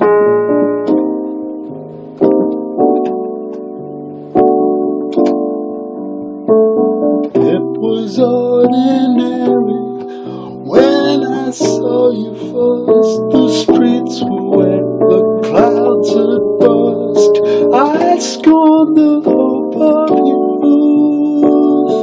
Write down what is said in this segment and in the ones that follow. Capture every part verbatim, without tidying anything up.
It was ordinary when I saw you first. The streets were wet, the clouds had burst. I scorned the hope of youth.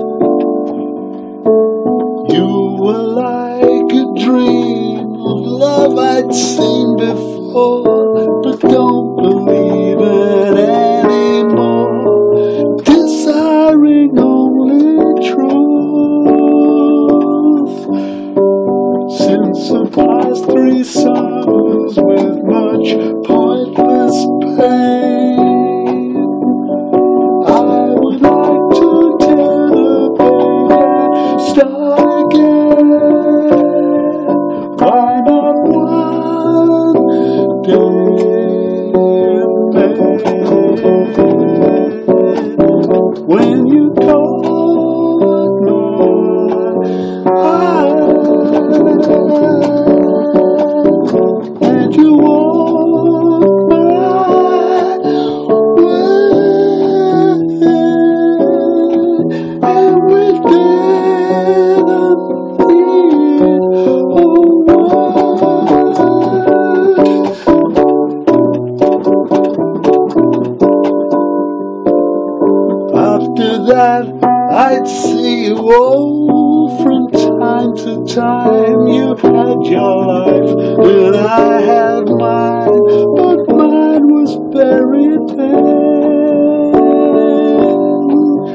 You were like a dream of love I'd seen before, but don't believe it anymore, desiring only truth. Since the past three summers with much pointless pain, I would like to tear the page and start again. Why not one day in May, when you called my eyes and you walked my way, and we didn't need a word. After that, I'd see you all from time to time. You had your life and I had mine, but mine was very thin.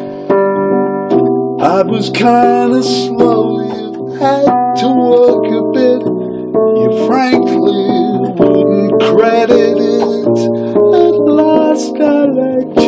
I was kinda slow, you had to work a bit. You frankly wouldn't credit it. At last I let you